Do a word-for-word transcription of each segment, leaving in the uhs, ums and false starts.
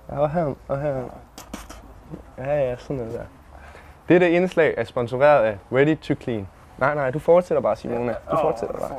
Ja, og her, og her. Ja, ja, sådan noget der. Dette indslag er sponsoreret af Ready to Clean. Nej, nej, du fortsætter bare, Simone. Du fortsætter bare.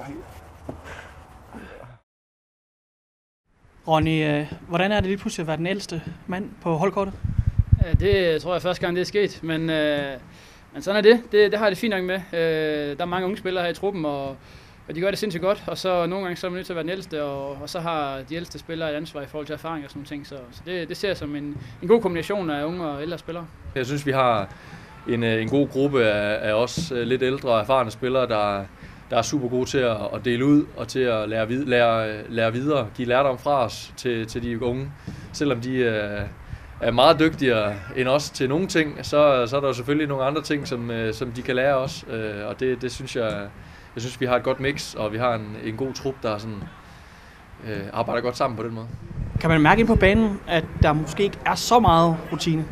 Ronny, hvordan er det lige pludselig at være den ældste mand på holdkortet? Ja, det tror jeg første gang, det er sket, men, øh, men sådan er det. det. Det har jeg det fint nok med. Øh, der er mange unge spillere her i truppen, og, og de gør det sindssygt godt, og så nogle gange så er man nødt til at være den ældste, og, og så har de ældste spillere et ansvar i forhold til erfaring og sådan nogle ting, så, så det, det ser jeg som en, en god kombination af unge og ældre spillere. Jeg synes, vi har en, en god gruppe af, af os lidt ældre og erfarne spillere, der, der er super gode til at, at dele ud og til at lære, lære, lære videre, give lærdom fra os til, til de unge. Selvom de er, er meget dygtigere end os til nogle ting, så, så er der jo selvfølgelig nogle andre ting, som, som de kan lære os. Og det, det synes jeg, jeg synes, vi har et godt mix, og vi har en, en god trup, der sådan, øh, arbejder godt sammen på den måde. Kan man mærke ind på banen, at der måske ikke er så meget rutine?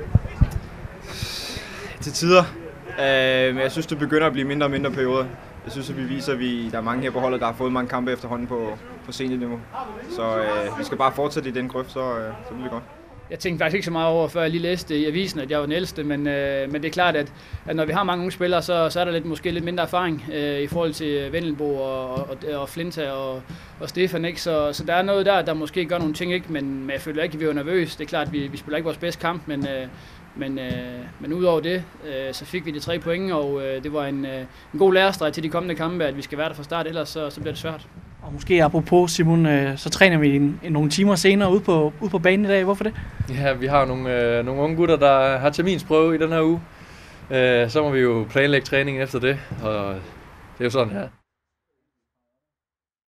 Til tider. Øh, men jeg synes, det begynder at blive mindre og mindre perioder. Jeg synes, at vi viser, at vi, der er mange her på holdet, der har fået mange kampe efterhånden på, på seniorniveau. Så øh, vi skal bare fortsætte i den grøft, så, øh, så bliver det godt. Jeg tænkte faktisk ikke så meget over, før jeg lige læste i avisen, at jeg var den ældste, men, øh, men det er klart, at, at når vi har mange unge spillere, så, så er der lidt, måske lidt mindre erfaring øh, i forhold til Vendelbo og, og, og Flinta og, og Stefan, ikke? Så, så der er noget der, der måske gør nogle ting, ikke? Men, men jeg føler ikke, at vi er nervøse. Det er klart, at vi, vi spiller ikke vores bedste kamp, men, øh, men, øh, men udover det, øh, så fik vi de tre point, og øh, det var en, øh, en god lærestreg til de kommende kampe, at vi skal være der fra start, ellers så, så bliver det svært. Og måske apropos, Simon, øh, så træner vi en, en, nogle timer senere ude på, ude på banen i dag. Hvorfor det? Ja, vi har nogle, øh, nogle unge gutter, der har terminsprøve i den her uge. Øh, så må vi jo planlægge træningen efter det, og det er jo sådan, ja.